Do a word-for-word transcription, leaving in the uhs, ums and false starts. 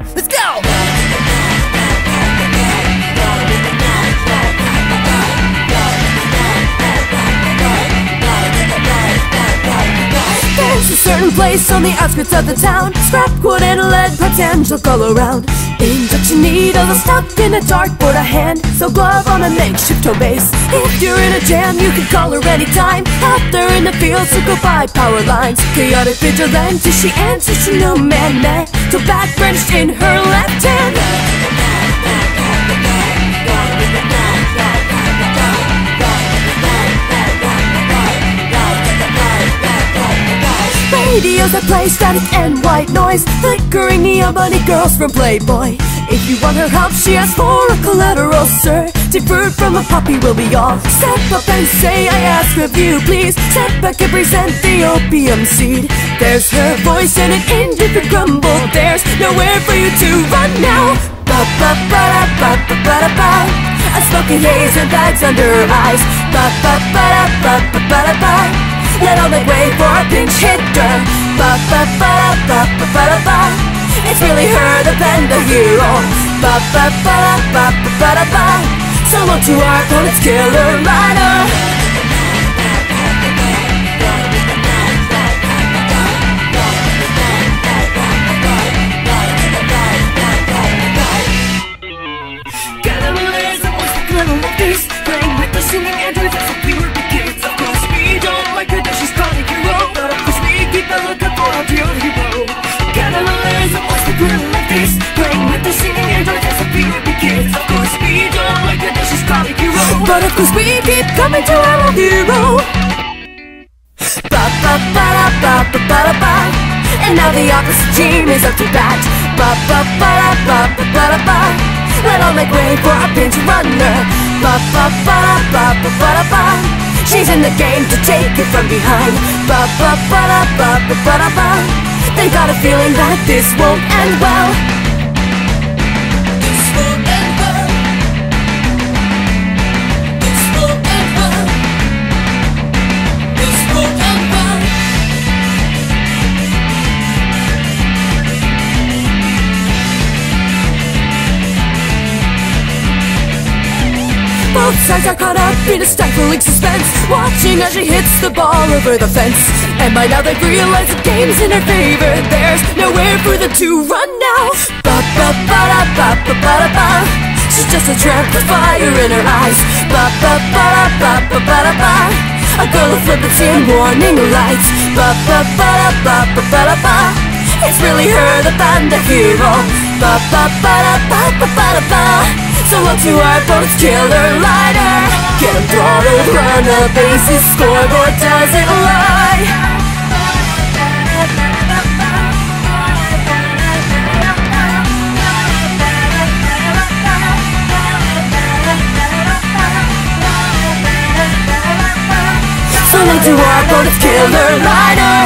Let's go! There's a certain place on the outskirts of the town. Scrap wood and lead pipes and junk all around. Injection needles are stuck in a dartboard a hand. So glove on a makeshift toe base. If you're in a jam, you can call her anytime. Out there in the field, so go by power lines. Chaotic vigilante, she answers to no man, man. So back wrenched in her left hand. Radios that play static and white noise. Flickering neon bunny girls from Playboy. If you want her help, she asks for a collateral, sir. Fruit from a puppy will be all. Step up and say, I ask of you, please. Step back and present the opium seed. There's her voice and an indifferent grumble. There's nowhere for you to run now. Ba ba ba da ba ba ba da ba. A smoking haze and bags under her eyes. Ba ba ba da ba ba ba da ba. Let all make way for a pinch hitter. Ba ba ba da ba ba ba da ba. It's really her that been the hero. Ba ba ba da ba ba ba da ba. So look to our opponent's killer rider. Gather the layers of voice like little monkeys, playing with the singing androids as if we were big kids. Of course we don't like her that she's called a hero, but of course we keep a lookout for our real hero. Gather the layers of voice like little monkeys, playing with the singing androids as if we were big kids. Of course we don't like her that she's called a hero, but of course we keep coming to our hero. Ba ba ba da ba ba ba da ba. And now the opposite team is up to bat. Ba ba ba da ba ba ba da ba. Let all make way for a pinch runner. Ba ba ba da ba ba ba da ba. She's in the game to take it from behind. Ba ba ba da ba ba ba da ba. They got a feeling that this won't end well. This won't end well. This won't end well. This won't end well. Both sides are caught up in a stifling suspense, watching as she hits the ball over the fence. And by now they've realized the game's in her favor. There's nowhere for the two run now. Ba ba ba da ba ba ba da ba. She's just a tramp with fire in her eyes. Ba ba ba da ba ba ba da ba. A girl of flippants in warning lights. Ba ba ba da ba ba ba da ba. It's really her that been the hero. Ba ba ba da ba ba ba da ba. So look to our opponent's killer rider. Get him throttled, run the bases, scoreboard doesn't lie. So look to our opponent's killer rider.